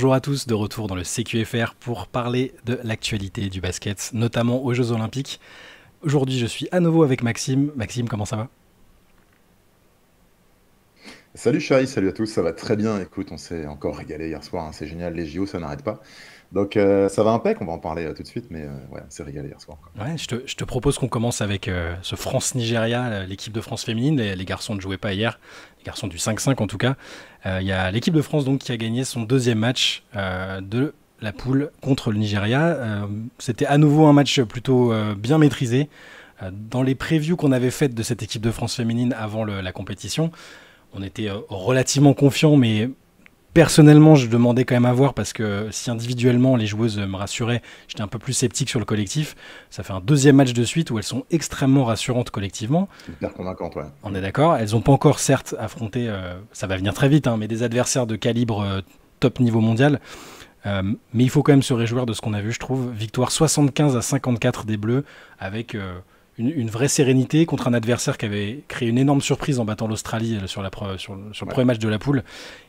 Bonjour à tous, de retour dans le CQFR pour parler de l'actualité du basket, notamment aux Jeux Olympiques. Aujourd'hui, je suis à nouveau avec Maxime. Maxime, comment ça va? Salut Chai, salut à tous, ça va très bien. Écoute, on s'est encore régalé hier soir, hein, c'est génial, les JO, ça n'arrête pas. Donc ça va impec, on va en parler tout de suite, mais ouais, on s'est régalé hier soir, quoi. Ouais, je te propose qu'on commence avec ce France-Nigeria, l'équipe de France féminine. Les garçons ne jouaient pas hier, les garçons du 5-5 en tout cas. Il y a l'équipe de France donc qui a gagné son deuxième match de la poule contre le Nigeria. C'était à nouveau un match plutôt bien maîtrisé. Dans les previews qu'on avait faites de cette équipe de France féminine avant la compétition, on était relativement confiants, mais personnellement, je demandais quand même à voir parce que si individuellement les joueuses me rassuraient, j'étais un peu plus sceptique sur le collectif. Ça fait un deuxième match de suite où elles sont extrêmement rassurantes collectivement. Hyper convaincante, ouais. On est d'accord. Elles n'ont pas encore, certes, affronté, ça va venir très vite, hein, mais des adversaires de calibre top niveau mondial. Mais il faut quand même se réjouir de ce qu'on a vu, je trouve. Victoire 75-54 des Bleus avec une vraie sérénité contre un adversaire qui avait créé une énorme surprise en battant l'Australie sur le Ouais. premier match de la poule.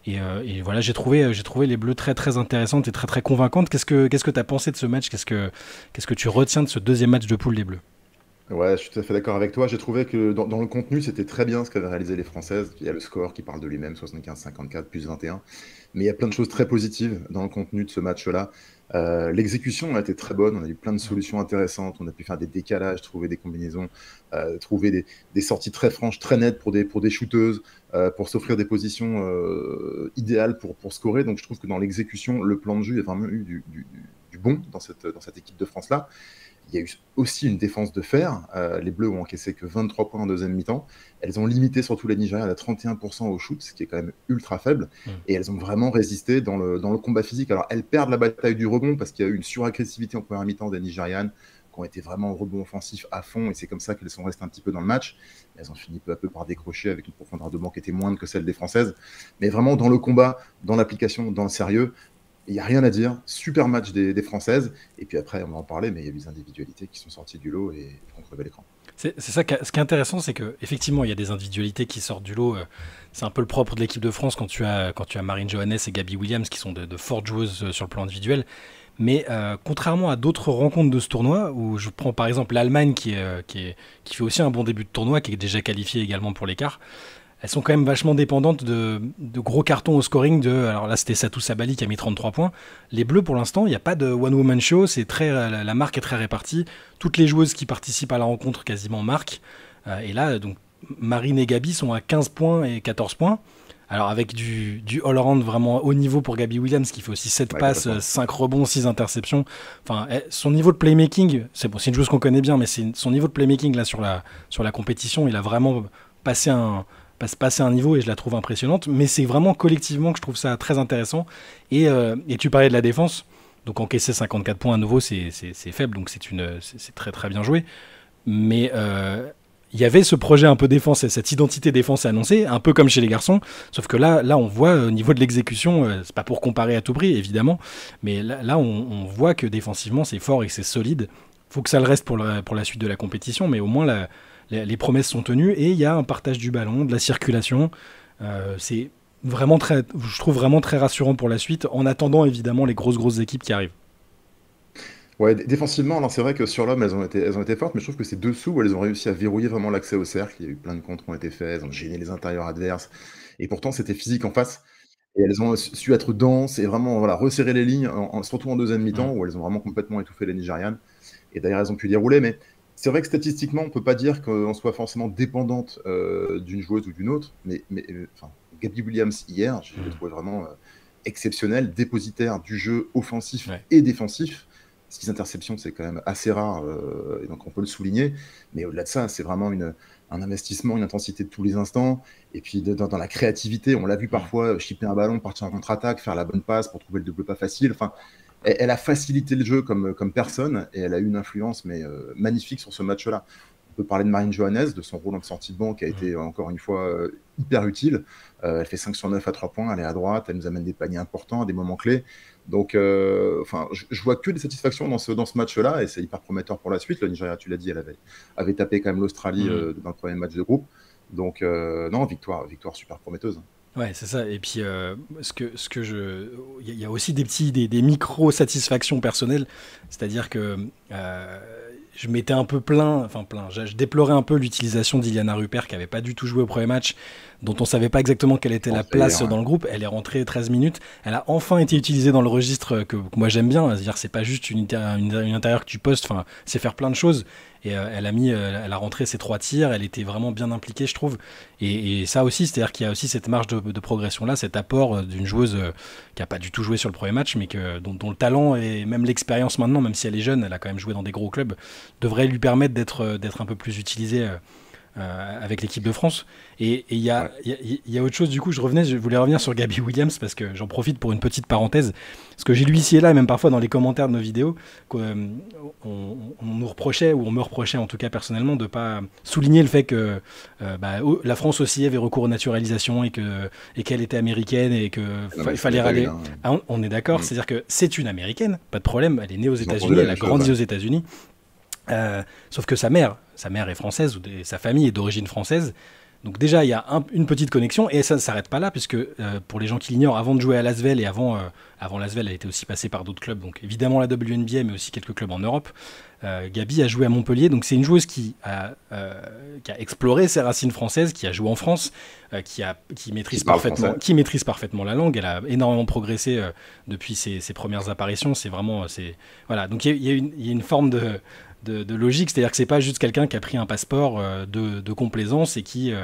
Et voilà, j'ai trouvé les Bleus très très intéressantes et très très convaincantes. Qu'est-ce que tu as pensé de ce match? Qu'est-ce que tu retiens de ce deuxième match de poule des Bleus? Ouais, je suis tout à fait d'accord avec toi. J'ai trouvé que dans le contenu, c'était très bien ce qu'avaient réalisé les Françaises. Il y a le score qui parle de lui-même, 75-54 plus 21. Mais il y a plein de choses très positives dans le contenu de ce match-là. L'exécution a été très bonne. On a eu plein de solutions intéressantes. On a pu faire des décalages, trouver des combinaisons, trouver des sorties très franches, très nettes pour des shooteuses, pour s'offrir des positions idéales pour scorer. Donc je trouve que dans l'exécution, le plan de jeu, il y a vraiment eu du bon dans cette équipe de France-là. Il y a eu aussi une défense de fer. Les Bleus ont encaissé que 23 points en deuxième mi-temps. Elles ont limité surtout les Nigérians à 31% au shoot, ce qui est quand même ultra faible. Mm. Et elles ont vraiment résisté dans le combat physique. Alors, elles perdent la bataille du rebond parce qu'il y a eu une suragressivité en première mi-temps des Nigérianes qui ont été vraiment au rebond offensif à fond. Et c'est comme ça qu'elles sont restées un petit peu dans le match. Elles ont fini peu à peu par décrocher avec une profondeur de banc qui était moindre que celle des Françaises. Mais vraiment, dans le combat, dans l'application, dans le sérieux, il n'y a rien à dire. Super match des Françaises. Et puis après, on va en parler, mais il y a des individualités qui sont sorties du lot et qui ont crevé l'écran. C'est ça, ce qui est intéressant, c'est que effectivement, il y a des individualités qui sortent du lot. C'est un peu le propre de l'équipe de France quand tu as Marine Johannes et Gabi Williams qui sont de fortes joueuses sur le plan individuel. Mais contrairement à d'autres rencontres de ce tournoi, où je prends par exemple l'Allemagne qui fait aussi un bon début de tournoi, qui est déjà qualifiée également pour l'écart, elles sont quand même vachement dépendantes de gros cartons au scoring. Alors là, c'était Satou Sabali qui a mis 33 points. Les Bleus, pour l'instant, il n'y a pas de one-woman show. La marque est très répartie. Toutes les joueuses qui participent à la rencontre quasiment marquent. Et là, donc, Marine et Gabi sont à 15 points et 14 points. Alors avec du all-around vraiment haut niveau pour Gabi Williams qui fait aussi 7 Ouais, passes, complètement. 5 rebonds, 6 interceptions. Enfin, son niveau de playmaking, c'est bon, c'est une joueuse qu'on connaît bien, mais son niveau de playmaking là sur la compétition, il a vraiment passé un niveau et je la trouve impressionnante. Mais c'est vraiment collectivement que je trouve ça très intéressant. Et tu parlais de la défense, donc encaisser 54 points à nouveau, c'est faible, donc c'est très très bien joué. Mais il y avait ce projet un peu défense et cette identité défense annoncée, un peu comme chez les garçons, sauf que là on voit au niveau de l'exécution, c'est pas pour comparer à tout prix évidemment, mais là on voit que défensivement c'est fort et que c'est solide. Faut que ça le reste pour la suite de la compétition, mais au moins les promesses sont tenues et il y a un partage du ballon, de la circulation. C'est vraiment je trouve vraiment très rassurant pour la suite, en attendant évidemment les grosses équipes qui arrivent. Ouais, défensivement, alors c'est vrai que sur l'homme, elles ont été fortes, mais je trouve que c'est dessous où elles ont réussi à verrouiller vraiment l'accès au cercle. Il y a eu plein de contres qui ont été faits, elles ont gêné les intérieurs adverses. Et pourtant, c'était physique en face. Et elles ont su être denses et vraiment voilà, resserrer les lignes, surtout en deuxième mi-temps, Mm. où elles ont vraiment complètement étouffé les Nigérianes. Et d'ailleurs, elles ont pu dérouler. Mais c'est vrai que statistiquement, on ne peut pas dire qu'on soit forcément dépendante d'une joueuse ou d'une autre. Enfin, Gabi Williams, hier, je l'ai Mm. trouvé vraiment exceptionnel, dépositaire du jeu offensif Ouais. et défensif. 6 interceptions, c'est quand même assez rare, et donc on peut le souligner. Mais au-delà de ça, c'est vraiment un investissement, une intensité de tous les instants. Et puis dans la créativité, on l'a vu Mm. parfois chipper un ballon, partir en contre-attaque, faire la bonne passe pour trouver le double pas facile. Enfin, elle a facilité le jeu comme personne et elle a eu une influence mais magnifique sur ce match-là. On peut parler de Marine Johannes, de son rôle en sortie de banc qui a Mm. été encore une fois hyper utile. Elle fait 5 sur 9 à 3 points, elle est à droite, elle nous amène des paniers importants, à des moments clés. Donc, enfin, je vois que des satisfactions dans ce match-là et c'est hyper prometteur pour la suite. Le Nigeria, tu l'as dit, elle avait tapé quand même l'Australie Mm. dans le premier match de groupe. Donc, non, victoire super prometteuse. Ouais, c'est ça. Et puis, il y a aussi des micro-satisfactions personnelles. C'est-à-dire que euh, je m'étais un peu je déplorais un peu l'utilisation d'Iliana Rupert, qui avait pas du tout joué au premier match, dont on savait pas exactement quelle était Bon, la ça y est, place ouais. dans le groupe. Elle est rentrée 13 minutes. Elle a enfin été utilisée dans le registre que moi j'aime bien. C'est-à-dire, c'est pas juste une intérieure que tu postes. Enfin, c'est faire plein de choses. Et elle a rentré ses 3 tirs. Elle était vraiment bien impliquée, je trouve. Et ça aussi, c'est-à-dire qu'il y a aussi cette marge de progression là, cet apport d'une joueuse qui a pas du tout joué sur le premier match, mais dont le talent et même l'expérience maintenant, même si elle est jeune, elle a quand même joué dans des gros clubs, devrait lui permettre d'être un peu plus utilisée avec l'équipe de France. Et Ouais. il y a autre chose, du coup, je voulais revenir sur Gabby Williams parce que j'en profite pour une petite parenthèse. Parce que j'ai lu ici et là, et même parfois dans les commentaires de nos vidéos, qu'on nous reprochait, ou on me reprochait en tout cas personnellement, de pas souligner le fait que la France aussi avait recours aux naturalisations et qu'elle était américaine et que Non, mais il ça n'est fallait pas une, râler. hein. Ah, on est d'accord, Mm. c'est-à-dire que c'est une américaine, pas de problème, elle est née aux J'ai entendu États-Unis, la elle même a chose, grandi ouais. aux États-Unis. Sauf que sa mère est française, sa famille est d'origine française. Donc déjà, il y a une petite connexion, et ça ne s'arrête pas là, puisque pour les gens qui l'ignorent, avant de jouer à Lasvel, et avant Lasvel, elle était aussi passée par d'autres clubs, donc évidemment la WNBA, mais aussi quelques clubs en Europe. Gabi a joué à Montpellier, donc c'est une joueuse qui a exploré ses racines françaises, qui a joué en France, Qui parle français. qui maîtrise parfaitement la langue. Elle a énormément progressé depuis ses premières apparitions. Voilà. Donc il y a une forme de logique, c'est-à-dire que c'est pas juste quelqu'un qui a pris un passeport de complaisance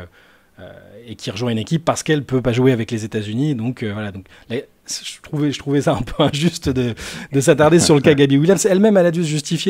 et qui rejoint une équipe parce qu'elle peut pas jouer avec les États-Unis. Donc voilà. Donc là, je trouvais ça un peu injuste de s'attarder sur le cas Gabby Williams. Elle-même, elle a dû se justifier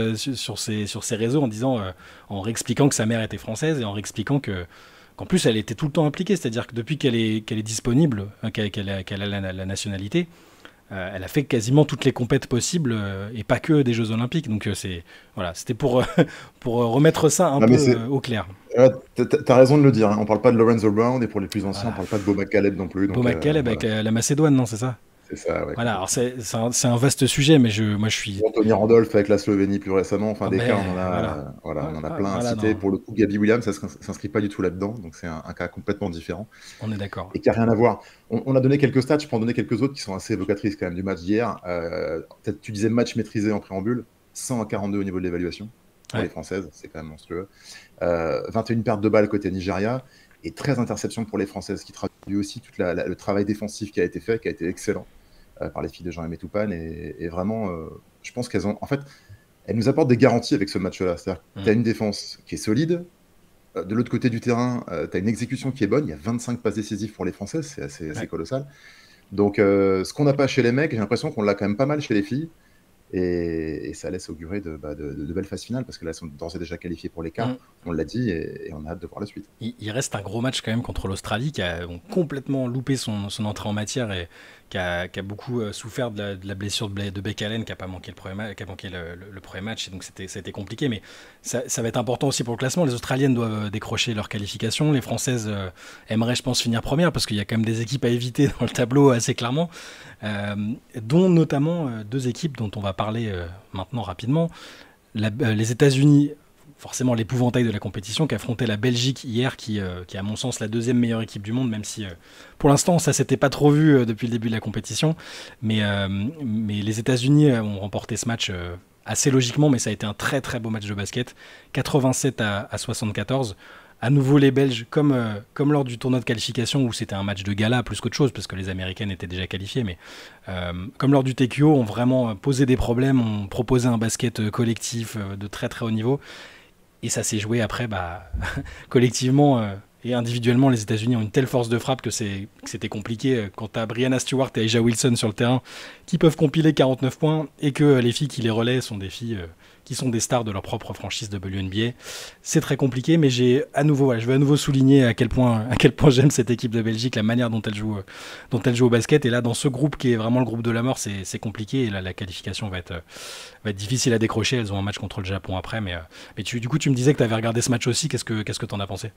sur ses réseaux en disant, en réexpliquant que sa mère était française et en réexpliquant qu'en plus elle était tout le temps impliquée, c'est-à-dire que depuis qu'elle est disponible, qu'elle a la nationalité, elle a fait quasiment toutes les compètes possibles et pas que des Jeux Olympiques. Donc voilà, c'était pour remettre ça un Non, peu mais c'est. au clair. T'as raison de le dire, hein. On parle pas de Lorenzo Brown, et pour les plus anciens, on Voilà. parle pas de Bo McCaleb non plus. Beau Donc McCaleb avec voilà, la Macédoine, non, c'est ça? c'est ça, ouais, Voilà, alors complètement. c'est un vaste sujet, mais moi je suis. Ou Anthony Randolph avec la Slovénie plus récemment. Enfin, Ah des cas, on ben en voilà. a, voilà, on en a plein à Voilà, citer. non, Pour le coup, Gabby Williams, ça s'inscrit pas du tout là-dedans. Donc c'est un cas complètement différent on est d'accord. et qui a rien à voir. On a donné quelques stats, je peux en donner quelques autres qui sont assez évocatrices quand même du match d'hier. Peut-être tu disais match maîtrisé en préambule, 100 à 42 au niveau de l'évaluation pour les Ouais. Françaises, c'est quand même monstrueux. 21 pertes de balles côté Nigeria et 13 interceptions pour les Françaises, qui traduit aussi tout le travail défensif qui a été fait, qui a été excellent par les filles de Jean-Aimé Toupane. Et vraiment, je pense qu'elles ont. En fait, elles nous apportent des garanties avec ce match-là. C'est-à-dire que tu as Mm. une défense qui est solide. De l'autre côté du terrain, tu as une exécution qui est bonne. Il y a 25 passes décisives pour les Françaises, c'est assez Ouais. colossal. Donc, ce qu'on n'a pas chez les mecs, j'ai l'impression qu'on l'a quand même pas mal chez les filles. Et ça laisse augurer de belles phases finales, parce que là, elles sont d'ores et déjà qualifiées pour les quarts. Mm. On l'a dit, et on a hâte de voir la suite. Il reste un gros match quand même contre l'Australie qui a complètement loupé son entrée en matière et qui a beaucoup souffert de la blessure de Beck Allen qui a pas manqué qui a manqué le premier match et donc ça a été compliqué, mais ça va être important aussi pour le classement. Les Australiennes doivent décrocher leur qualification, les Françaises aimeraient, je pense, finir première parce qu'il y a quand même des équipes à éviter dans le tableau assez clairement, euh, dont notamment deux équipes dont on va parler maintenant rapidement. Les États-Unis, forcément l'épouvantail de la compétition, qui affrontait la Belgique hier, qui est à mon sens la deuxième meilleure équipe du monde, même si pour l'instant ça s'était pas trop vu depuis le début de la compétition. Mais les États-Unis ont remporté ce match assez logiquement, mais ça a été un très très beau match de basket, 87 à 74. À nouveau les Belges, comme lors du tournoi de qualification où c'était un match de gala plus qu'autre chose, parce que les Américaines étaient déjà qualifiées, mais comme lors du TQO, ont vraiment posé des problèmes, ont proposé un basket collectif de très très haut niveau. Et ça s'est joué après, collectivement et individuellement. Les États-Unis ont une telle force de frappe que c'était compliqué. Quand tu as Brianna Stewart et Aja Wilson sur le terrain qui peuvent compiler 49 points et que les filles qui les relaient sont des filles qui sont des stars de leur propre franchise de WNBA, c'est très compliqué. Mais je vais à nouveau souligner à quel point j'aime cette équipe de Belgique, la manière dont elle joue au basket. Et là, dans ce groupe qui est vraiment le groupe de la mort, c'est compliqué. Et là, la qualification va être difficile à décrocher. Elles ont un match contre le Japon après, mais du coup, tu me disais que tu avais regardé ce match aussi. Qu'est-ce que t'en as pensé?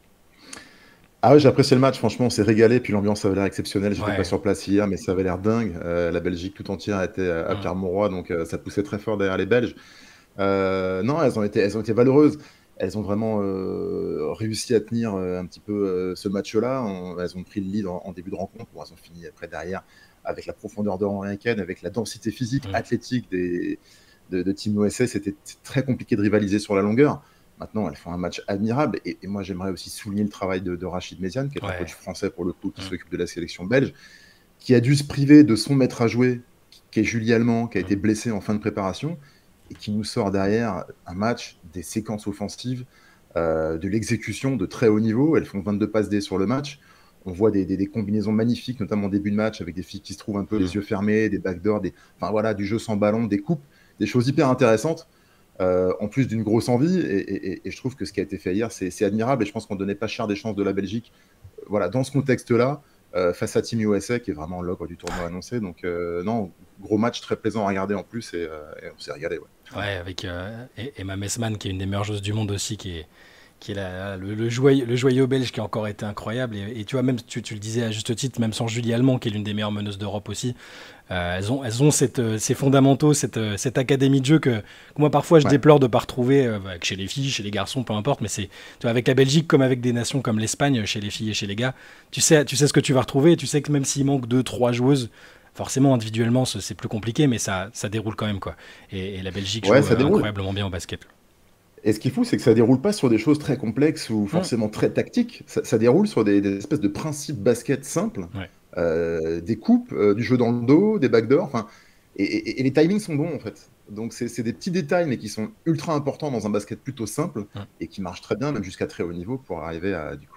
Ah ouais, j'ai apprécié le match, franchement, on s'est régalé, puis l'ambiance avait l'air exceptionnelle. J'étais pas Ouais. sur place hier, mais ça avait l'air dingue. La Belgique tout entière était à Mm. Pierre-Mauroy, donc ça poussait très fort derrière les Belges. Non, elles ont été valeureuses. elles ont vraiment réussi à tenir un petit peu ce match-là. Elles ont pris le lead en début de rencontre. Bon, elles ont fini après derrière avec la profondeur de rang américaine, avec la densité physique, athlétique de Team USA. C'était très compliqué de rivaliser sur la longueur. Maintenant, elles font un match admirable. Et moi, j'aimerais aussi souligner le travail de Rachid Méziane, qui est un coach français pour le coup, qui s'occupe de la sélection belge, qui a dû se priver de son maître à jouer, qui est Julie Allemand, qui a été blessé en fin de préparation, et qui nous sort derrière un match, des séquences offensives, de l'exécution de très haut niveau. Elles font 22 passes D sur le match. On voit des combinaisons magnifiques, notamment en début de match, avec des filles qui se trouvent un peu les yeux fermés, des backdoors, enfin voilà, du jeu sans ballon, des coupes, des choses hyper intéressantes, en plus d'une grosse envie. Et je trouve que ce qui a été fait hier, c'est admirable. Et je pense qu'on ne donnait pas cher des chances de la Belgique. Voilà, dans ce contexte-là, face à Team USA, qui est vraiment l'ogre du tournoi annoncé. Donc, non, gros match très plaisant à regarder en plus. Et on s'est régalé. Ouais, avec Emma Messman, qui est une des meilleures joueuses du monde aussi, qui est le joyau belge, qui a encore été incroyable. Et tu vois, même tu le disais à juste titre, même sans Julie Allemand, qui est l'une des meilleures meneuses d'Europe aussi, elles ont ces fondamentaux, cette académie de jeu que moi parfois je déplore de ne pas retrouver chez les filles, chez les garçons, peu importe. Mais tu vois, avec la Belgique, comme avec des nations comme l'Espagne, chez les filles et chez les gars, tu sais ce que tu vas retrouver. Et tu sais que même s'il manque 2-3 joueuses, forcément individuellement c'est plus compliqué, mais ça déroule quand même, quoi. Et la Belgique joue incroyablement bien au basket. Et ce qui est fou, c'est que ça déroule pas sur des choses très complexes ou forcément très tactiques. Ça déroule sur des espèces de principes basket simples, des coupes, du jeu dans le dos, des backdoors. Et les timings sont bons, en fait. Donc, c'est des petits détails, mais qui sont ultra importants dans un basket plutôt simple et qui marchent très bien, même jusqu'à très haut niveau, pour arriver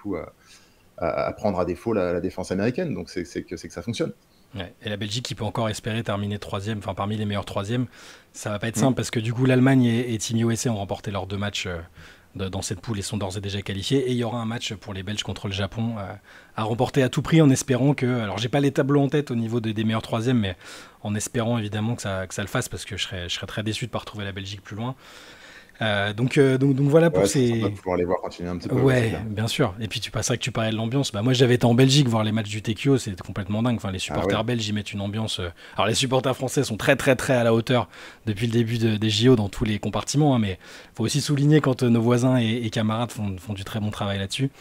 à prendre à défaut la défense américaine. Donc, c'est que ça fonctionne. Ouais. Et la Belgique qui peut encore espérer terminer troisième, enfin parmi les meilleurs troisièmes, ça va pas être simple parce que du coup l'Allemagne et Team USA ont remporté leurs 2 matchs dans cette poule et sont d'ores et déjà qualifiés. Et il y aura un match pour les Belges contre le Japon à remporter à tout prix, en espérant que, alors j'ai pas les tableaux en tête au niveau des meilleurs troisièmes, mais en espérant évidemment que ça le fasse, parce que je serais très déçu de pas retrouver la Belgique plus loin. Donc voilà pour ces. On va pouvoir les voir continuer un petit peu. Ouais, bien sûr. Et puis c'est vrai que tu parlais de l'ambiance. Moi, j'avais été en Belgique voir les matchs du Tekio, c'était complètement dingue. Enfin, les supporters belges, ils mettent une ambiance. Alors, les supporters français sont très, très, très à la hauteur depuis le début des JO dans tous les compartiments. Mais il faut aussi souligner quand nos voisins et camarades font du très bon travail là-dessus.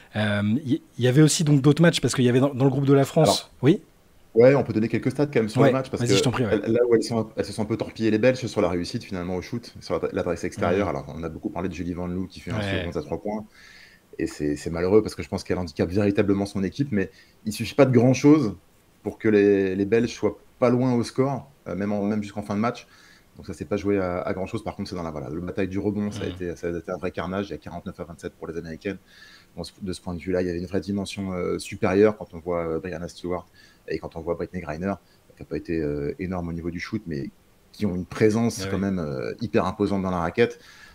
Il y avait aussi donc d'autres matchs, parce qu'il y avait dans le groupe de la France. Alors, oui. Ouais, on peut donner quelques stats quand même sur le match, parce que je t'en prie, là où elles se sont un peu torpillées les Belges sur la réussite finalement au shoot, sur l'adresse extérieure. Alors on a beaucoup parlé de Julie Van Loo qui fait un sur 11 à 3 points, et c'est malheureux parce que je pense qu'elle handicape véritablement son équipe, mais il suffit pas de grand chose pour que les Belges soient pas loin au score, même jusqu'en fin de match. Donc ça s'est pas joué à grand chose. Par contre, c'est dans le bataille du rebond, ça a été un vrai carnage. Il y a 49 à 27 pour les Américaines. Bon, de ce point de vue-là, il y avait une vraie dimension supérieure quand on voit Brianna Stewart et quand on voit Brittney Griner, qui n'a pas été énorme au niveau du shoot, mais qui ont une présence quand même hyper imposante dans la raquette.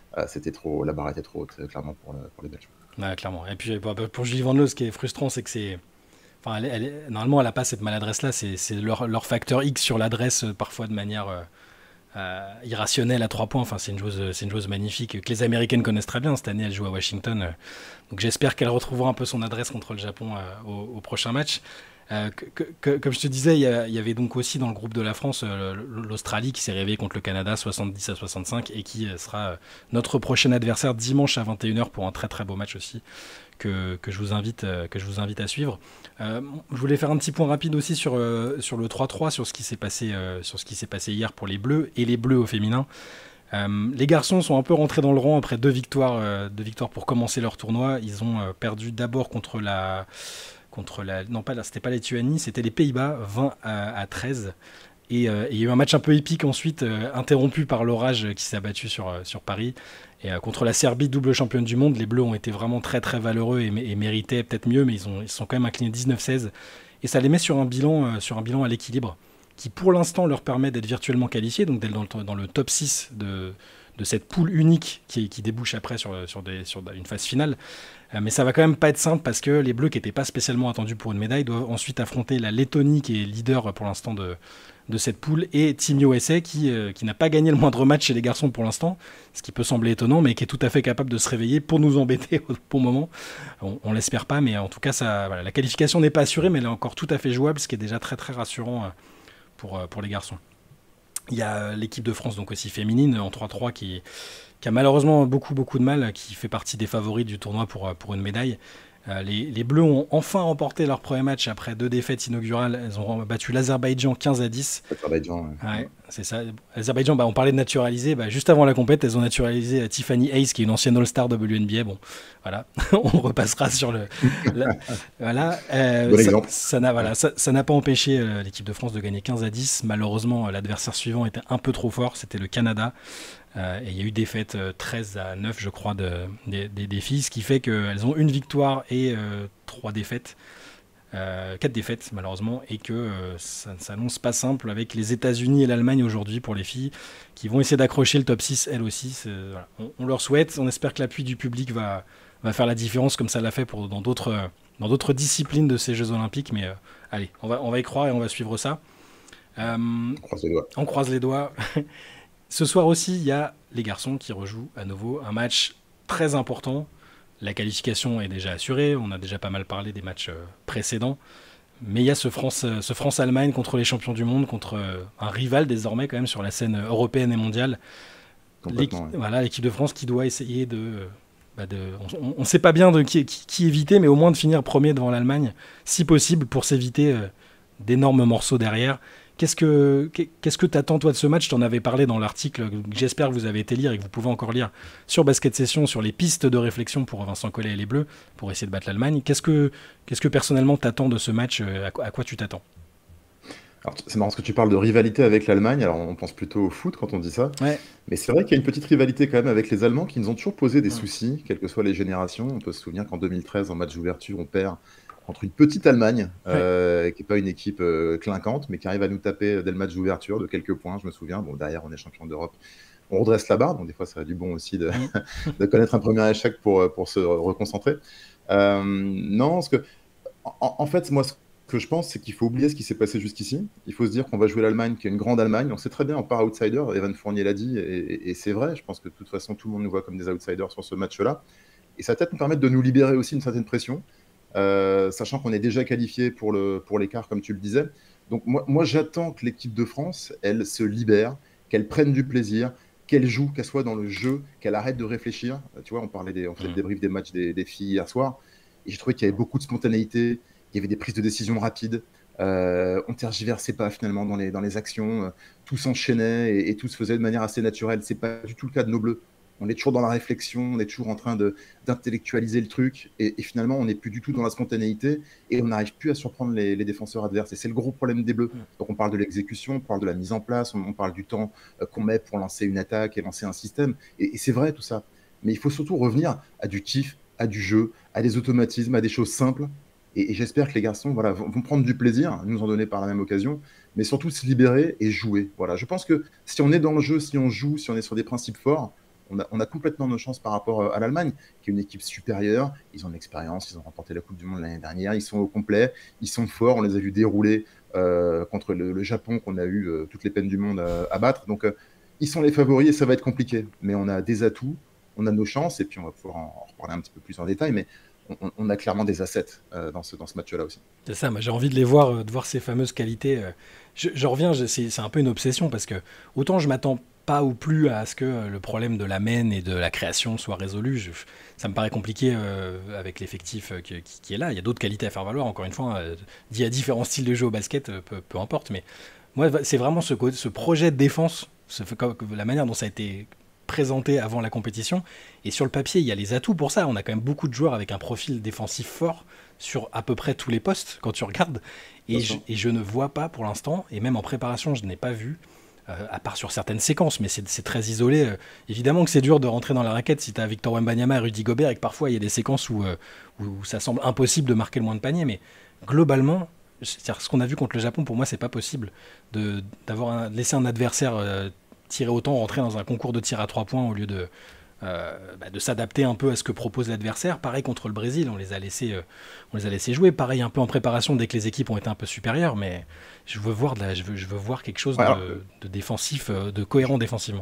La barre était trop haute, clairement, pour les Belges. Ouais, clairement. Et puis pour Julie Van Loo, ce qui est frustrant, c'est que normalement, elle n'a pas cette maladresse-là. C'est leur facteur X sur l'adresse, parfois de manière irrationnelle à 3 points. Enfin, c'est une joueuse magnifique que les Américaines connaissent très bien. Cette année, elle joue à Washington. Donc j'espère qu'elle retrouvera un peu son adresse contre le Japon au prochain match. Comme je te disais, il y avait donc aussi dans le groupe de la France l'Australie qui s'est réveillée contre le Canada 70 à 65 et qui sera notre prochain adversaire dimanche à 21h pour un très très beau match aussi que je vous invite à suivre. Je voulais faire un petit point rapide aussi sur le 3-3, sur ce qui s'est passé hier pour les Bleus et les Bleus au féminin. Les garçons sont un peu rentrés dans le rang après 2 victoires pour commencer leur tournoi. Ils ont perdu d'abord c'était pas la Lituanie, c'était les Pays-Bas, 20 à 13. Et il y a eu un match un peu épique ensuite, interrompu par l'orage qui s'est abattu sur Paris. Et contre la Serbie, double championne du monde, les Bleus ont été vraiment très très valeureux et méritaient peut-être mieux, mais ils sont quand même inclinés 19-16. Et ça les met sur un bilan à l'équilibre, qui pour l'instant leur permet d'être virtuellement qualifiés, donc d'être dans le top 6 de cette poule unique qui débouche après sur une phase finale. Mais ça va quand même pas être simple, parce que les Bleus, qui n'étaient pas spécialement attendus pour une médaille, doivent ensuite affronter la Lettonie, qui est leader pour l'instant de cette poule, et Team USA qui n'a pas gagné le moindre match chez les garçons pour l'instant, ce qui peut sembler étonnant, mais qui est tout à fait capable de se réveiller pour nous embêter au bon moment. On l'espère pas, mais en tout cas la qualification n'est pas assurée, mais elle est encore tout à fait jouable, ce qui est déjà très très rassurant pour les garçons. Il y a l'équipe de France donc aussi féminine en 3-3 qui qui a malheureusement beaucoup de mal, qui fait partie des favoris du tournoi pour une médaille. Les Bleus ont enfin remporté leur premier match après 2 défaites inaugurales. Elles ont battu l'Azerbaïdjan 15-10. Azerbaïdjan, Ouais, c'est ça. L'Azerbaïdjan, on parlait de naturaliser. Juste avant la compète, elles ont naturalisé Tiffany Hayes, qui est une ancienne All-Star WNBA. Bon, voilà, on repassera sur le. Voilà, bon exemple. ça n'a pas empêché l'équipe de France de gagner 15-10. Malheureusement, l'adversaire suivant était un peu trop fort. C'était le Canada. Et il y a eu défaite 13-9, je crois, des filles, ce qui fait qu'elles ont une victoire et 3 défaites, 4 défaites malheureusement, et que ça ne s'annonce pas simple avec les États-Unis et l'Allemagne aujourd'hui pour les filles, qui vont essayer d'accrocher le top 6 elles aussi. Voilà. On leur souhaite, on espère que l'appui du public va faire la différence comme ça l'a fait dans d'autres disciplines de ces Jeux Olympiques, mais allez, on va y croire et on va suivre ça. On croise les doigts. On croise les doigts. Ce soir aussi, il y a les garçons qui rejouent à nouveau un match très important. La qualification est déjà assurée, on a déjà pas mal parlé des matchs précédents. Mais il y a ce France-Allemagne contre les champions du monde, contre un rival désormais quand même sur la scène européenne et mondiale. Complètement, ouais. Voilà, l'équipe de France qui doit essayer on ne sait pas bien de qui éviter, mais au moins de finir premier devant l'Allemagne, si possible, pour s'éviter d'énormes morceaux derrière. Qu'est-ce que tu attends toi de ce match? Tu en avais parlé dans l'article que j'espère que vous avez été lire et que vous pouvez encore lire sur Basket Session, sur les pistes de réflexion pour Vincent Collet et les Bleus pour essayer de battre l'Allemagne. Qu'est-ce que personnellement t'attends de ce match? À quoi tu t'attends? Alors, c'est marrant parce que tu parles de rivalité avec l'Allemagne. Alors, on pense plutôt au foot quand on dit ça. Ouais. Mais c'est vrai qu'il y a une petite rivalité quand même avec les Allemands qui nous ont toujours posé des Ouais. soucis, quelles que soient les générations. On peut se souvenir qu'en 2013, en match d'ouverture, on perd contre une petite Allemagne, qui n'est pas une équipe clinquante, mais qui arrive à nous taper dès le match d'ouverture de quelques points, je me souviens. Bon, derrière, on est champion d'Europe. On redresse la barre, donc des fois, ça serait du bon aussi de connaître un premier échec pour se reconcentrer. Non, parce que, en fait, moi, ce que je pense, c'est qu'il faut oublier ce qui s'est passé jusqu'ici. Il faut se dire qu'on va jouer l'Allemagne, qui est une grande Allemagne. On sait très bien, on part outsider. Evan Fournier l'a dit, et c'est vrai. Je pense que de toute façon, tout le monde nous voit comme des outsiders sur ce match-là. Et ça va peut-être nous permettre de nous libérer aussi d'une certaine pression. Sachant qu'on est déjà qualifié pour l'écart, comme tu le disais. Donc moi j'attends que l'équipe de France, elle se libère, qu'elle prenne du plaisir, qu'elle joue, qu'elle soit dans le jeu, qu'elle arrête de réfléchir. Tu vois, on fait le débrief des matchs des filles hier soir, et j'ai trouvé qu'il y avait beaucoup de spontanéité, il y avait des prises de décision rapides, on tergiversait pas finalement dans les actions, tout s'enchaînait et tout se faisait de manière assez naturelle. C'est pas du tout le cas de nos Bleus. On est toujours dans la réflexion, on est toujours en train d'intellectualiser le truc, et finalement, on n'est plus du tout dans la spontanéité, et on n'arrive plus à surprendre les défenseurs adverses. Et c'est le gros problème des Bleus. Donc on parle de l'exécution, on parle de la mise en place, on parle du temps qu'on met pour lancer une attaque et lancer un système, et c'est vrai tout ça. Mais il faut surtout revenir à du kiff, à du jeu, à des automatismes, à des choses simples, et j'espère que les garçons vont prendre du plaisir, nous en donner par la même occasion, mais surtout se libérer et jouer. Voilà. Je pense que si on est dans le jeu, si on joue, si on est sur des principes forts, on a complètement nos chances par rapport à l'Allemagne, qui est une équipe supérieure. Ils ont de l'expérience, ils ont remporté la Coupe du Monde l'année dernière, ils sont au complet, ils sont forts, on les a vus dérouler contre le Japon qu'on a eu toutes les peines du monde à battre. Donc ils sont les favoris et ça va être compliqué. Mais on a des atouts, on a nos chances, et puis on va pouvoir en reparler un petit peu plus en détail, mais on a clairement des assets dans ce match-là aussi. C'est ça, moi j'ai envie de voir ces fameuses qualités. Je reviens, c'est un peu une obsession parce que autant je m'attends pas ou plus à ce que le problème de la main et de la création soit résolu. Ça me paraît compliqué avec l'effectif qui est là. Il y a d'autres qualités à faire valoir, encore une fois. Il y a différents styles de jeu au basket, peu importe. Mais moi, c'est vraiment ce projet de défense, la manière dont ça a été présenté avant la compétition. Et sur le papier, il y a les atouts pour ça. On a quand même beaucoup de joueurs avec un profil défensif fort sur à peu près tous les postes quand tu regardes. Et je ne vois pas pour l'instant, et même en préparation, je n'ai pas vu, à part sur certaines séquences, mais c'est très isolé. Évidemment que c'est dur de rentrer dans la raquette si tu as Victor Wembanyama et Rudy Gobert, et que parfois il y a des séquences où ça semble impossible de marquer le moins de paniers, mais globalement, c'est-à-dire ce qu'on a vu contre le Japon, pour moi, c'est pas possible de laisser un adversaire tirer autant, rentrer dans un concours de tir à 3 points au lieu de s'adapter un peu à ce que propose l'adversaire. Pareil contre le Brésil, on les a laissés jouer. Pareil un peu en préparation dès que les équipes ont été un peu supérieures, mais je veux voir quelque chose de défensif, de cohérent défensivement.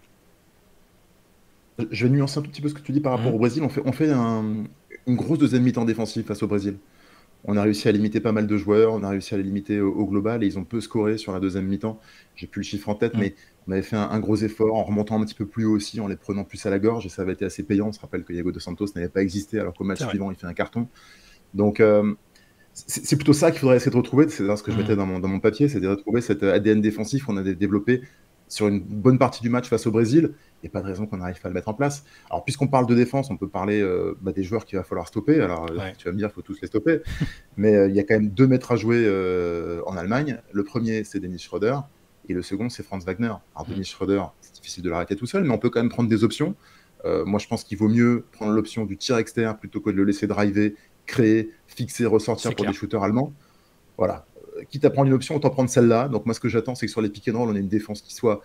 Je vais nuancer un tout petit peu ce que tu dis par rapport au Brésil. On fait une grosse deuxième mi-temps défensive face au Brésil. On a réussi à limiter pas mal de joueurs, on a réussi à les limiter au global et ils ont peu scoré sur la deuxième mi-temps. J'ai plus le chiffre en tête, Mm. mais on avait fait un gros effort en remontant un petit peu plus haut aussi, en les prenant plus à la gorge et ça avait été assez payant. On se rappelle que Iago Dos Santos n'avait pas existé alors qu'au match C'est vrai. suivant, il fait un carton. Donc, c'est plutôt ça qu'il faudrait essayer de retrouver. C'est ce que je mettais Mm. dans mon papier, c'est de retrouver cet ADN défensif qu'on a développé sur une bonne partie du match face au Brésil. Il n'y a pas de raison qu'on n'arrive pas à le mettre en place. Alors, puisqu'on parle de défense, on peut parler des joueurs qu'il va falloir stopper. Alors, Ouais. tu vas me dire, il faut tous les stopper. Mais il y a quand même 2 mètres à jouer en Allemagne. Le premier, c'est Dennis Schröder. Et le second, c'est Franz Wagner. Alors, Mm. Dennis Schröder, c'est difficile de l'arrêter tout seul, mais on peut quand même prendre des options. Moi, je pense qu'il vaut mieux prendre l'option du tir externe plutôt que de le laisser driver, créer, fixer, ressortir C'est pour des clair. shooters allemands. Voilà. Quitte à prendre une option, autant prendre celle-là. Donc moi, ce que j'attends, c'est que sur les pick and roll, on ait une défense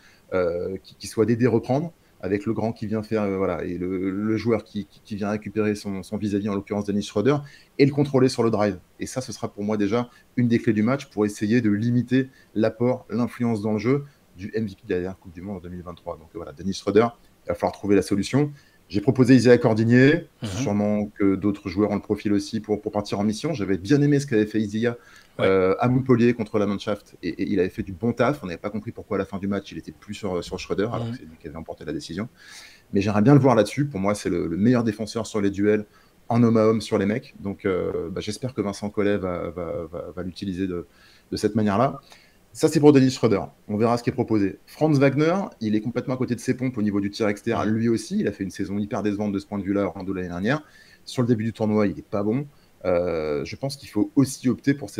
qui soit d'aider reprendre, avec le grand qui vient faire, voilà, et le joueur qui vient récupérer son vis-à-vis, en l'occurrence Dennis Schröder, et le contrôler sur le drive. Et ça, ce sera pour moi déjà une des clés du match pour essayer de limiter l'apport, l'influence dans le jeu du MVP de la dernière Coupe du Monde en 2023. Donc voilà, Dennis Schröder, il va falloir trouver la solution. J'ai proposé Isaiah Cordigné, Mhm. sûrement que d'autres joueurs ont le profil aussi pour partir en mission. J'avais bien aimé ce qu'avait fait Isaiah Ouais. à Montpellier contre la Mannschaft et il avait fait du bon taf. On n'avait pas compris pourquoi à la fin du match il était plus sur Schröder alors que Mm. c'est lui qui avait emporté la décision. Mais j'aimerais bien le voir là-dessus. Pour moi, c'est le meilleur défenseur sur les duels en homme à homme sur les mecs. Donc j'espère que Vincent Collet va l'utiliser de cette manière-là. Ça, c'est pour Dennis Schröder. On verra ce qui est proposé. Franz Wagner, il est complètement à côté de ses pompes au niveau du tir externe. Mm. Lui aussi, il a fait une saison hyper décevante de ce point de vue-là, Orlando l'année dernière. Sur le début du tournoi, il n'est pas bon. Je pense qu'il faut aussi opter pour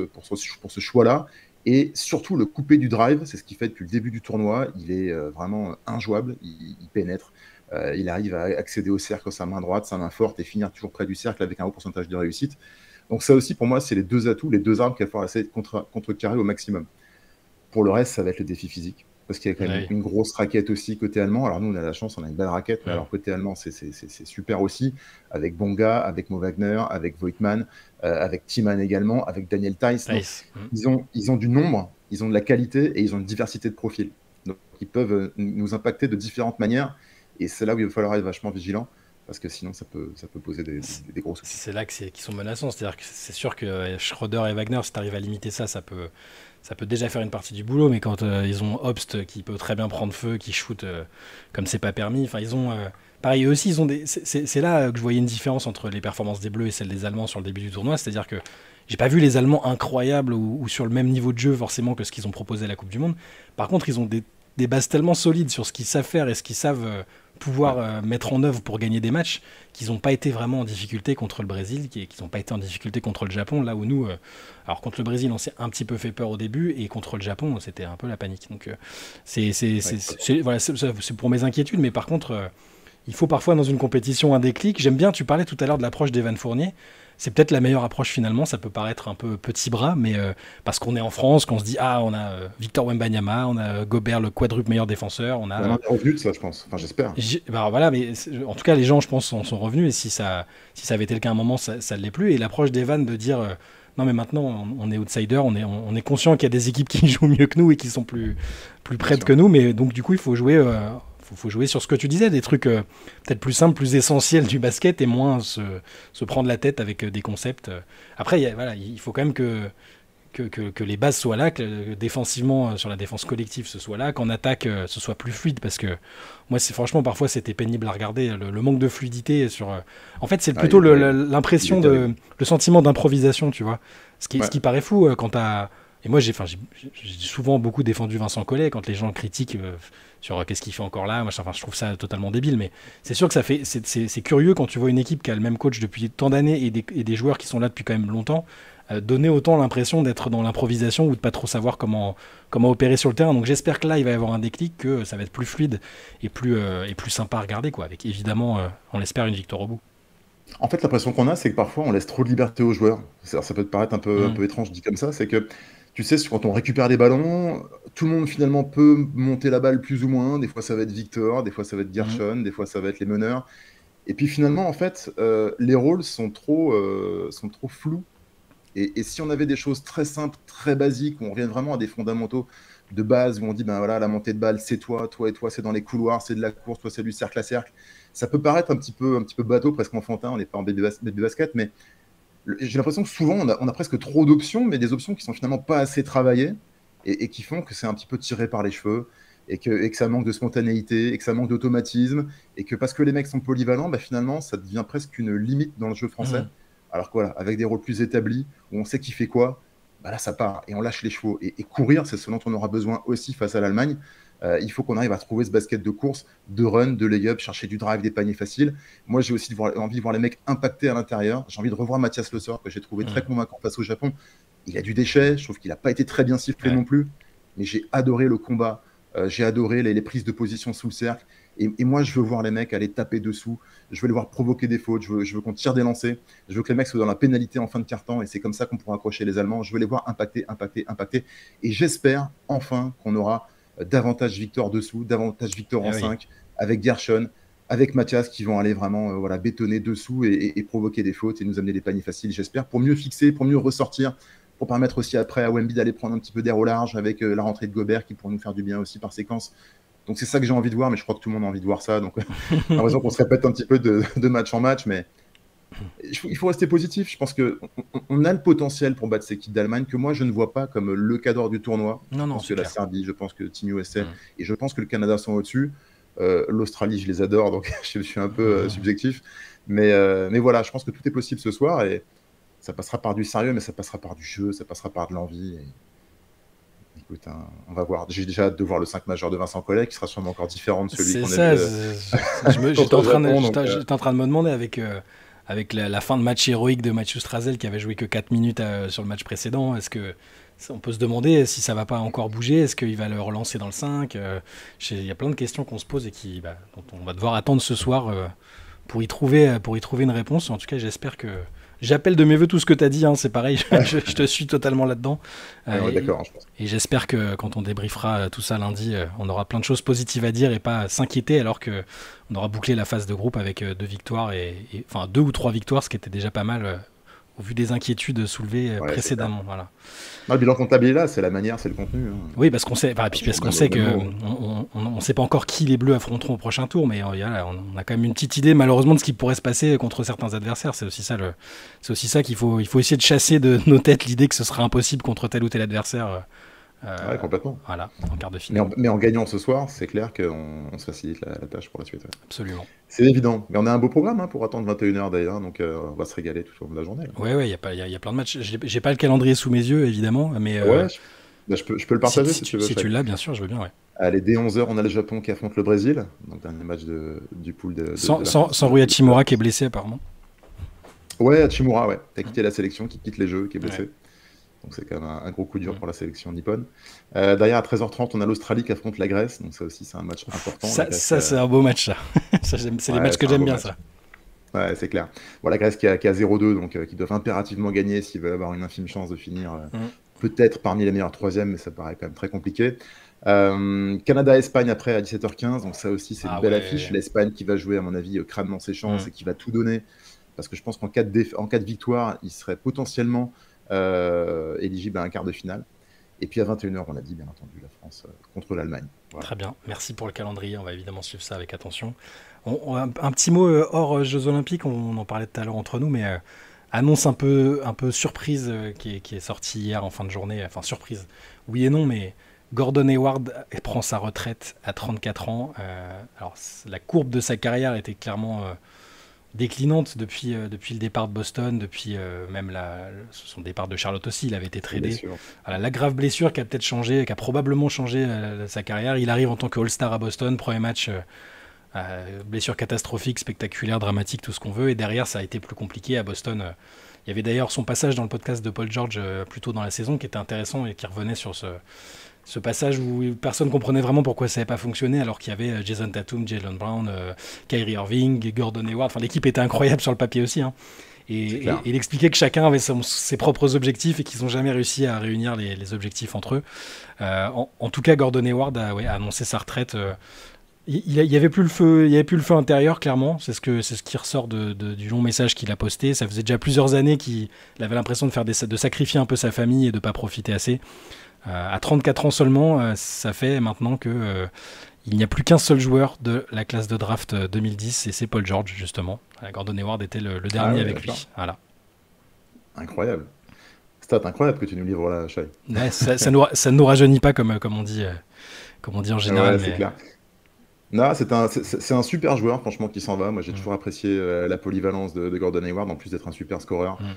ce choix-là et surtout le couper du drive. C'est ce qu'il fait depuis le début du tournoi. Il est vraiment injouable. Il pénètre. Il arrive à accéder au cercle sa main droite, sa main forte et finir toujours près du cercle avec un haut pourcentage de réussite. Donc ça aussi, pour moi, c'est les deux atouts, les deux armes qu'il va falloir essayer de contrecarrer au maximum. Pour le reste, ça va être le défi physique. Parce qu'il y a quand même Ouais. une grosse raquette aussi côté allemand. Alors nous, on a la chance, on a une belle raquette, mais Mm. alors côté allemand, c'est super aussi. Avec Bonga, avec Mo Wagner, avec Voigtmann, avec Thiemann également, avec Daniel Theis. Donc Nice. Mm. ils ont du nombre, ils ont de la qualité et ils ont une diversité de profils. Donc ils peuvent nous impacter de différentes manières. Et c'est là où il va falloir être vachement vigilant. Parce que sinon, ça peut poser des gros soucis. C'est là qu'ils sont menaçants. C'est-à-dire que c'est sûr que Schroeder et Wagner, si tu arrives à limiter ça, ça peut déjà faire une partie du boulot. Mais quand ils ont Obst qui peut très bien prendre feu, qui shoot comme c'est pas permis, enfin ils ont pareil eux aussi ils ont des. C'est là que je voyais une différence entre les performances des Bleus et celles des Allemands sur le début du tournoi. C'est-à-dire que j'ai pas vu les Allemands incroyables ou sur le même niveau de jeu forcément que ce qu'ils ont proposé à la Coupe du Monde. Par contre, ils ont des bases tellement solides sur ce qu'ils savent faire et ce qu'ils savent pouvoir Ouais. mettre en œuvre pour gagner des matchs qu'ils n'ont pas été vraiment en difficulté contre le Brésil, qu'ils n'ont pas été en difficulté contre le Japon, là où nous, alors contre le Brésil, on s'est un petit peu fait peur au début, et contre le Japon, c'était un peu la panique. Donc Ouais, voilà, c'est pour mes inquiétudes, mais par contre, il faut parfois dans une compétition un déclic. J'aime bien, tu parlais tout à l'heure de l'approche d'Evan Fournier. C'est peut-être la meilleure approche finalement, ça peut paraître un peu petit bras, mais parce qu'on est en France, qu'on se dit, ah, on a Victor Wembanyama, on a Gobert, le quadruple meilleur défenseur, on a on en est revenu de ça, je pense. Enfin, j'espère. bah voilà, mais en tout cas, les gens, je pense, sont revenus. Et si ça avait été le cas à un moment, ça ne l'est plus. Et l'approche d'Evan de dire non, mais maintenant, on est outsider, on est conscient qu'il y a des équipes qui jouent mieux que nous et qui sont plus Bien prêtes sûr. que nous. Mais donc, du coup, il faut jouer. Faut jouer sur ce que tu disais, des trucs peut-être plus simples, plus essentiels du basket et moins se prendre la tête avec des concepts. Après, voilà, il faut quand même que les bases soient là, que défensivement, sur la défense collective, ce soit là, qu'en attaque, ce soit plus fluide, parce que moi, franchement, parfois, c'était pénible à regarder, le manque de fluidité sur... en fait, c'est Ah, plutôt il l'impression est terrible. le sentiment d'improvisation, tu vois. Ce Ouais. qui paraît fou quand t'as... Et moi, j'ai souvent beaucoup défendu Vincent Collet quand les gens critiquent sur qu'est-ce qu'il fait encore là. Enfin, je trouve ça totalement débile, mais c'est sûr que c'est curieux quand tu vois une équipe qui a le même coach depuis tant d'années et des joueurs qui sont là depuis quand même longtemps donner autant l'impression d'être dans l'improvisation ou de pas trop savoir comment opérer sur le terrain. Donc j'espère que là, il va y avoir un déclic, que ça va être plus fluide et plus sympa à regarder, quoi. Avec évidemment, on l'espère, une victoire au bout. En fait, l'impression qu'on a, c'est que parfois, on laisse trop de liberté aux joueurs. Ça peut te paraître un Mm. peu étrange dit comme ça. C'est que, tu sais, quand on récupère des ballons, tout le monde finalement peut monter la balle plus ou moins. Des fois, ça va être Victor, des fois, ça va être Mm. Gershon, des fois, ça va être les meneurs. Et puis finalement, en fait, les rôles sont trop flous. Et si on avait des choses très simples, très basiques, où on revient vraiment à des fondamentaux de base, où on dit, ben voilà, la montée de balle, c'est toi et toi, c'est dans les couloirs, c'est de la course, toi, c'est du cercle à cercle. Ça peut paraître un petit peu bateau, presque enfantin, on n'est pas en baby basket, mais j'ai l'impression que souvent, on a presque trop d'options, mais des options qui sont finalement pas assez travaillées et qui font que c'est un petit peu tiré par les cheveux et que ça manque de spontanéité et que ça manque d'automatisme et que parce que les mecs sont polyvalents, bah, finalement, ça devient presque une limite dans le jeu français. Mhm. Alors que voilà, avec des rôles plus établis, où on sait qui fait quoi, bah là, ça part et on lâche les chevaux. Et courir, c'est ce dont on aura besoin aussi face à l'Allemagne. Il faut qu'on arrive à trouver ce basket de course, de run, de leg-up, chercher du drive, des paniers faciles. Moi, j'ai aussi envie de voir les mecs impactés à l'intérieur. J'ai envie de revoir Mathias Le Sort, que j'ai trouvé très Mhm. convaincant face au Japon. Il a du déchet, je trouve qu'il n'a pas été très bien sifflé Ouais. non plus, mais j'ai adoré le combat, j'ai adoré les prises de position sous le cercle. Et moi, je veux voir les mecs aller taper dessous, je veux les voir provoquer des fautes, je veux qu'on tire des lancers, je veux que les mecs soient dans la pénalité en fin de quart-temps, et c'est comme ça qu'on pourra accrocher les Allemands. Je veux les voir impacter, impacter, impacter. Et j'espère enfin qu'on aura davantage Victor dessous, davantage Victor Eh en oui. 5, avec Gershon, avec Mathias, qui vont aller vraiment voilà, bétonner dessous et provoquer des fautes et nous amener des paniers faciles, j'espère, pour mieux fixer, pour mieux ressortir, pour permettre aussi après à Wemby d'aller prendre un petit peu d'air au large avec la rentrée de Gobert qui pourrait nous faire du bien aussi par séquence. Donc c'est ça que j'ai envie de voir, mais je crois que tout le monde a envie de voir ça. Donc j'ai l'impression qu'on se répète un petit peu de match en match, mais il faut rester positif. Je pense qu'on a le potentiel pour battre ces équipes d'Allemagne que moi je ne vois pas comme le cadre du tournoi. Non, Je non, pense c'est que la clair. Serbie, je pense que Team USA Mhm. et je pense que le Canada sont au-dessus. L'Australie, je les adore, donc je suis un peu Mhm. subjectif. Mais voilà, je pense que tout est possible ce soir et ça passera par du sérieux, mais ça passera par du jeu, ça passera par de l'envie. Écoute, hein, on va voir. J'ai déjà hâte de voir le 5 majeur de Vincent Collet, qui sera sûrement encore différent de celui C'est qu'on a vu ça. J'étais contre en le train de, Japon. Donc, j'étais en train de me demander avec la fin de match héroïque de Mathieu Strazel qui avait joué que 4 minutes sur le match précédent. Est-ce que on peut se demander si ça va pas encore bouger? Est-ce qu'il va le relancer dans le 5? Il y a plein de questions qu'on se pose et dont on va devoir attendre ce soir pour y trouver une réponse. En tout cas, j'espère que. J'appelle de mes voeux tout ce que tu as dit, hein, c'est pareil, je te suis totalement là-dedans. ouais, on est Et, d'accord, hein, je pense. et j'espère que quand on débriefera tout ça lundi, on aura plein de choses positives à dire et pas à s'inquiéter alors que on aura bouclé la phase de groupe avec 2 victoires, enfin 2 ou 3 victoires, ce qui était déjà pas mal au vu des inquiétudes soulevées Ouais, c'est clair. précédemment. Voilà. Non, le bilan comptable est là, c'est la manière, c'est le contenu, hein. Oui, parce qu'on sait, Je parce qu'on reviens sait au même que mot. on sait pas encore qui les Bleus affronteront au prochain tour, mais voilà, on a quand même une petite idée malheureusement de ce qui pourrait se passer contre certains adversaires. C'est aussi ça il faut essayer de chasser de nos têtes l'idée que ce sera impossible contre tel ou tel adversaire. Ouais, euh, complètement. voilà, en quart de Mais finale. en gagnant ce soir, c'est clair qu'on se facilite la tâche pour la suite. Ouais. Absolument. C'est évident. Mais on a un beau programme hein, pour attendre 21h d'ailleurs, donc on va se régaler tout au long de la journée. Là. Ouais, ouais, il y a plein de matchs. J'ai pas le calendrier sous mes yeux, évidemment, mais Ouais, bah, je peux le partager si tu veux. si tu l'as, bien sûr, je veux bien, ouais. Allez, dès 11h, on a le Japon qui affronte le Brésil. Donc, dernier match du pool de la Sans France. Rui Hachimura qui est blessé, apparemment. Ouais, Hachimura, ouais. Qui a Mm. quitté la sélection, qui quitte les Jeux, qui est Ouais. blessé. Donc c'est quand même un gros coup dur Mm. pour la sélection nippone. Derrière, à 13h30, on a l'Australie qui affronte la Grèce. Donc ça aussi, c'est un match important. La Grèce, Ça c'est un beau match, ça. C'est les ouais, matchs que c'est un j'aime beau bien, match. ça. Ouais, c'est clair. Bon, la Grèce qui a 0-2, donc qui doivent impérativement gagner s'ils veulent avoir une infime chance de finir Mm. peut-être parmi les meilleurs troisièmes, mais ça paraît quand même très compliqué. Canada-Espagne après à 17h15, donc ça aussi c'est une Ah belle affiche. ouais. L'Espagne qui va jouer à mon avis crânement ses chances Mm. et qui va tout donner, parce que je pense qu'en en cas de victoire, il serait potentiellement éligible à un quart de finale. Et puis à 21h, on a dit bien entendu la France contre l'Allemagne. Voilà. Très bien. Merci pour le calendrier. On va évidemment suivre ça avec attention. Un petit mot hors Jeux Olympiques. On en parlait tout à l'heure entre nous, mais annonce un peu surprise qui est sortie hier en fin de journée. Enfin, surprise. Oui et non, mais Gordon Hayward prend sa retraite à 34 ans. Alors, la courbe de sa carrière était clairement déclinante depuis le départ de Boston, depuis même son départ de Charlotte aussi. Il avait été Bien tradé. sûr. Voilà, la grave blessure qui a peut-être changé, qui a probablement changé sa carrière. Il arrive en tant que All-Star à Boston, premier match, blessure catastrophique, spectaculaire, dramatique, tout ce qu'on veut. Et derrière, ça a été plus compliqué à Boston. Il y avait d'ailleurs son passage dans le podcast de Paul George plus tôt dans la saison qui était intéressant et qui revenait sur ce passage où personne comprenait vraiment pourquoi ça n'avait pas fonctionné alors qu'il y avait Jason Tatum, Jaylen Brown, Kyrie Irving, Gordon Hayward. Enfin, l'équipe était incroyable sur le papier aussi. Hein. C'est clair. Il expliquait que chacun avait ses propres objectifs et qu'ils n'ont jamais réussi à réunir les objectifs entre eux. En tout cas, Gordon Hayward a annoncé sa retraite. Il y avait plus le feu, il y avait plus le feu intérieur, clairement. C'est ce qui ressort du long message qu'il a posté. Ça faisait déjà plusieurs années qu'il avait l'impression de sacrifier un peu sa famille et de pas profiter assez. À 34 ans seulement, ça fait maintenant que il n'y a plus qu'un seul joueur de la classe de draft 2010 et c'est Paul George justement. Gordon Hayward était le Ah dernier ouais, avec d'accord. lui. Voilà. Incroyable. Stat incroyable que tu nous livres là, Shai. Ouais, ça ne nous rajeunit pas comme on dit en général, Ouais, c'est mais clair. Non, c'est un super joueur, franchement, qui s'en va. Moi, j'ai mm, toujours apprécié la polyvalence de Gordon Hayward, en plus d'être un super scoreur. mm,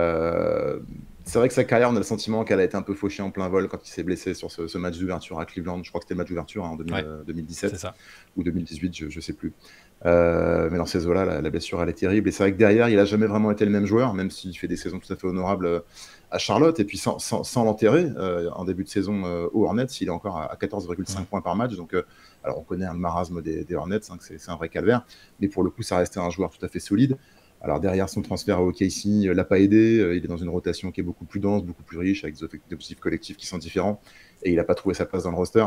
Euh, c'est vrai que sa carrière, on a le sentiment qu'elle a été un peu fauchée en plein vol quand il s'est blessé sur ce match d'ouverture à Cleveland. Je crois que c'était le match d'ouverture en ouais, 2017 c'est ça. ou 2018, je ne sais plus. Mais dans ces eaux-là, la blessure, elle est terrible. Et c'est vrai que derrière, il n'a jamais vraiment été le même joueur, même s'il fait des saisons tout à fait honorables à Charlotte. Et puis sans l'enterrer, en début de saison aux Hornets, il est encore à 14,5 Mm, points par match. Donc, alors on connaît le marasme des Hornets, hein, que c'est un vrai calvaire. Mais pour le coup, ça restait un joueur tout à fait solide. Alors derrière son transfert au OKC, l'a pas aidé. Il est dans une rotation qui est beaucoup plus dense, beaucoup plus riche, avec des objectifs collectifs qui sont différents. Et il n'a pas trouvé sa place dans le roster.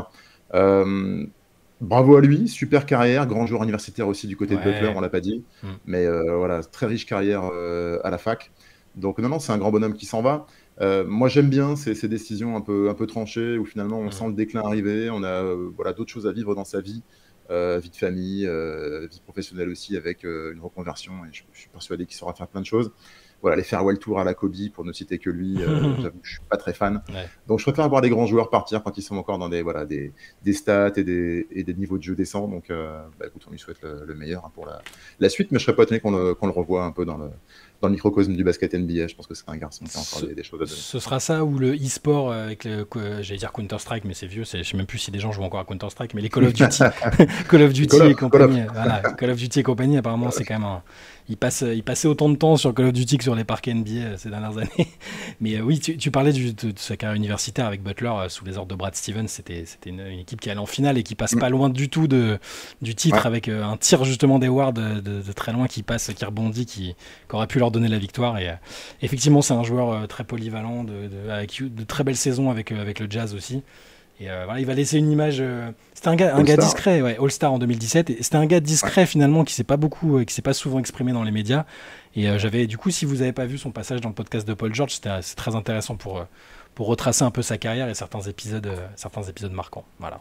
Euh, Bravo à lui, super carrière, grand joueur universitaire aussi du côté de Butler, ouais. on l'a pas dit, Mm, mais voilà, très riche carrière à la fac. Donc non, non, c'est un grand bonhomme qui s'en va. Moi j'aime bien ces décisions un peu tranchées où finalement on mm. sent le déclin arriver, on a voilà, d'autres choses à vivre dans sa vie, vie de famille, vie professionnelle aussi avec une reconversion et je suis persuadé qu'il saura faire plein de choses. Voilà, les farewell tours à la Kobe, pour ne citer que lui, j'avoue que je suis pas très fan. Ouais. Donc je préfère voir des grands joueurs partir quand ils sont encore dans voilà, des stats et des niveaux de jeu décents. Donc bah, écoute, on lui souhaite le meilleur hein, pour la suite, mais je serais pas étonné qu'on le revoie un peu dans le microcosme du basket NBA. Je pense que c'est un garçon qui a encore des choses à donner. Ce sera ça ou le e-sport avec j'allais dire Counter-Strike, mais c'est vieux, je sais même plus si des gens jouent encore à Counter-Strike, mais les Call of Duty, Call of Duty et Call compagnie, voilà, Call of Duty et compagnie, apparemment c'est quand même il passait autant de temps sur Call of Duty que sur les parquets NBA ces dernières années. Mais oui, tu parlais de sa carrière universitaire avec Butler sous les ordres de Brad Stevens, c'était une équipe qui allait en finale et qui passe pas loin du tout du titre Ouais, avec un tir justement d'Hayward de très loin qui passe, qui rebondit, qui aurait pu leur donner la victoire et effectivement, c'est un joueur très polyvalent, avec de très belles saisons avec le Jazz aussi. Et voilà, il va laisser une image. C'était un gars All-Star. discret, ouais, All-Star en 2017. Et c'était un gars Ouais. discret finalement qui s'est pas souvent exprimé dans les médias. Et j'avais, du coup, si vous n'avez pas vu son passage dans le podcast de Paul George, c'est très intéressant pour retracer un peu sa carrière et certains épisodes marquants. Voilà.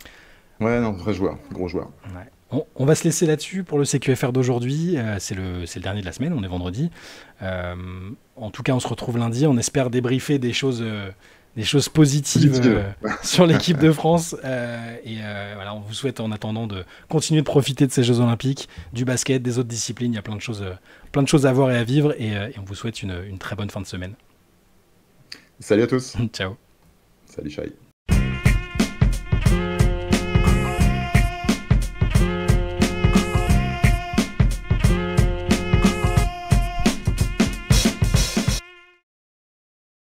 Ouais, non, vrai joueur, gros joueur. Ouais. On va se laisser là-dessus pour le CQFR d'aujourd'hui. C'est le dernier de la semaine, on est vendredi. Euh, En tout cas, on se retrouve lundi. On espère débriefer des choses positives Positive. sur l'équipe de France. Voilà, on vous souhaite en attendant de continuer de profiter de ces Jeux Olympiques, du basket, des autres disciplines. Il y a plein de choses à voir et à vivre. Et on vous souhaite une très bonne fin de semaine. Salut à tous. Ciao. Salut Shai.